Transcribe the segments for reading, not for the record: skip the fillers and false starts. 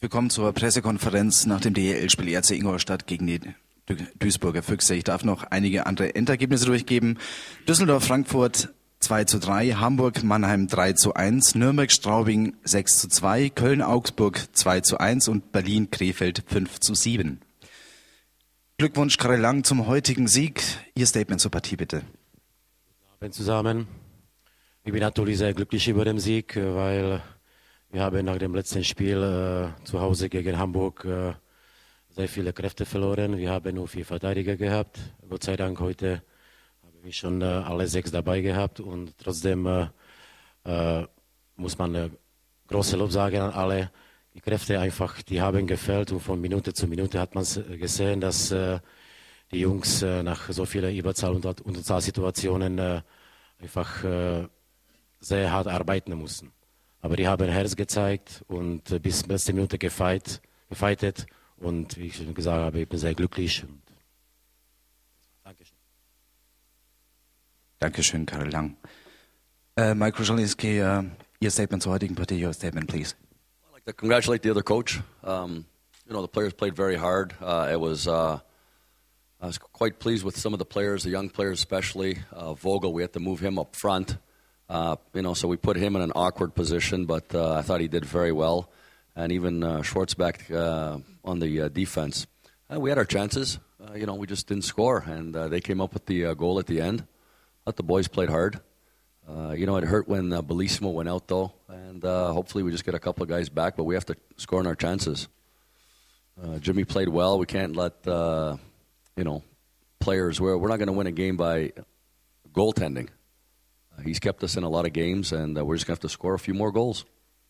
Willkommen zur Pressekonferenz nach dem DEL-Spiel RC Ingolstadt gegen die Duisburger Füchse. Ich darf noch einige andere Endergebnisse durchgeben. Düsseldorf-Frankfurt 2:3, Hamburg-Mannheim 3:1, Nürnberg-Straubing 6:2, Köln-Augsburg 2:1 und Berlin-Krefeld 5:7. Glückwunsch, Karel Lang, zum heutigen Sieg. Ihr Statement zur Partie, bitte. Guten Abend zusammen. Ich bin natürlich sehr glücklich über den Sieg, weil wir haben nach dem letzten Spiel zu Hause gegen Hamburg sehr viele Kräfte verloren. Wir haben nur 4 Verteidiger gehabt. Gott sei Dank heute haben wir schon alle 6 dabei gehabt. Und trotzdem muss man große Lob sagen an alle. Die Kräfte einfach, die haben gefehlt. Und von Minute zu Minute hat man gesehen, dass die Jungs nach so vielen Überzahl- und Unterzahlsituationen einfach sehr hart arbeiten mussten. Aber die haben Herz gezeigt und bis letzte Minute gefeitet. Und wie ich schon gesagt habe, ich bin sehr glücklich. Dankeschön. Dankeschön, Karel Lang. Mike Kruszelnicki, Ihr Statement zur heutigen Partie. Your statement, please. I'd like to congratulate the other coach. The players played very hard. I was quite pleased with some of the players, the young players especially. Vogel, we had to move him up front. So we put him in an awkward position, but I thought he did very well. And even Schwartzbeck on the defense. We had our chances. We just didn't score, and they came up with the goal at the end. But the boys played hard. It hurt when Bellissimo went out, though, and hopefully we just get a couple of guys back, but we have to score in our chances. Jimmy played well. We can't let, players, we're not going to win a game by goaltending. He's kept us in a lot of games, and we're just going to have to score a few more goals.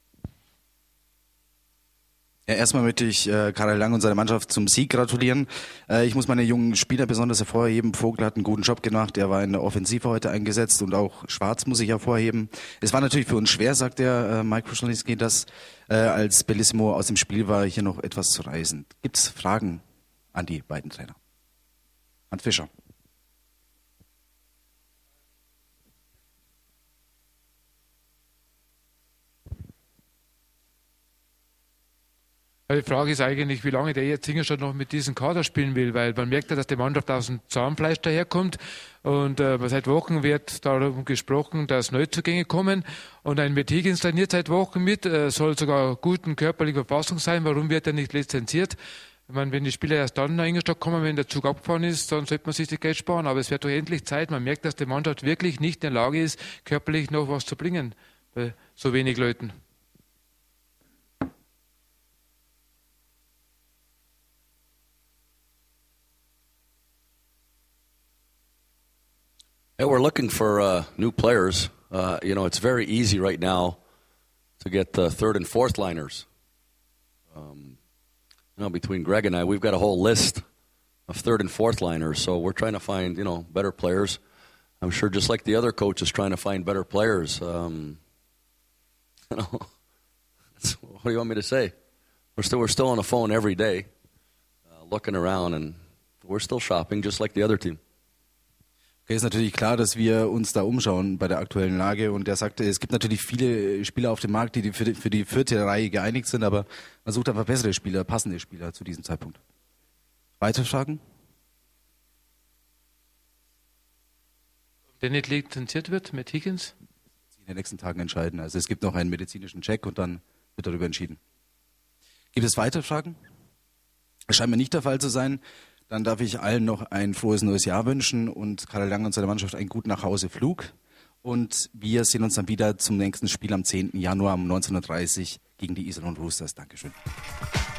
Ja, erstmal möchte ich Karel Lang und seiner Mannschaft zum Sieg gratulieren. Ich muss meine jungen Spieler besonders hervorheben. Vogel hat einen guten Job gemacht. Er war in der Offensive heute eingesetzt und auch Schwarz muss ich hervorheben. Es war natürlich für uns schwer, sagt der Mike Kruszelnicki, dass als Bellissimo aus dem Spiel war, hier noch etwas zu reisen. Gibt es Fragen an die beiden Trainer? Hans Fischer. Die Frage ist eigentlich, wie lange der jetzt Ingolstadt noch mit diesem Kader spielen will, weil man merkt ja, dass die Mannschaft aus dem Zahnfleisch daherkommt und seit Wochen wird darum gesprochen, dass Neuzugänge kommen und ein Matt Higgins trainiert seit Wochen mit, soll sogar guten körperlicher Verfassung sein. Warum wird er nicht lizenziert? Ich meine, wenn die Spieler erst dann nach Ingolstadt kommen, wenn der Zug abgefahren ist, dann sollte man sich das Geld sparen. Aber es wird doch endlich Zeit. Man merkt, dass die Mannschaft wirklich nicht in der Lage ist, körperlich noch was zu bringen bei so wenig Leuten. Yeah, we're looking for new players. It's very easy right now to get third and fourth liners. Between Greg and I, we've got a whole list of third and fourth liners. So we're trying to find, better players. I'm sure just like the other coach is trying to find better players. What do you want me to say? We're still on the phone every day, looking around, and we're still shopping just like the other team. Okay, ist natürlich klar, dass wir uns da umschauen bei der aktuellen Lage und er sagte, es gibt natürlich viele Spieler auf dem Markt, die für die 4. Reihe geeinigt sind, aber man sucht einfach bessere Spieler, passende Spieler zu diesem Zeitpunkt. Weitere Fragen? Der nicht lizenziert wird mit Higgins? In den nächsten Tagen entscheiden. Also es gibt noch einen medizinischen Check und dann wird darüber entschieden. Gibt es weitere Fragen? Es scheint mir nicht der Fall zu sein. Dann darf ich allen noch ein frohes neues Jahr wünschen und Karel Lang und seiner Mannschaft einen guten Nachhauseflug. Und wir sehen uns dann wieder zum nächsten Spiel am 10. Januar um 19:30 Uhr gegen die Iserlohn Roosters. Dankeschön.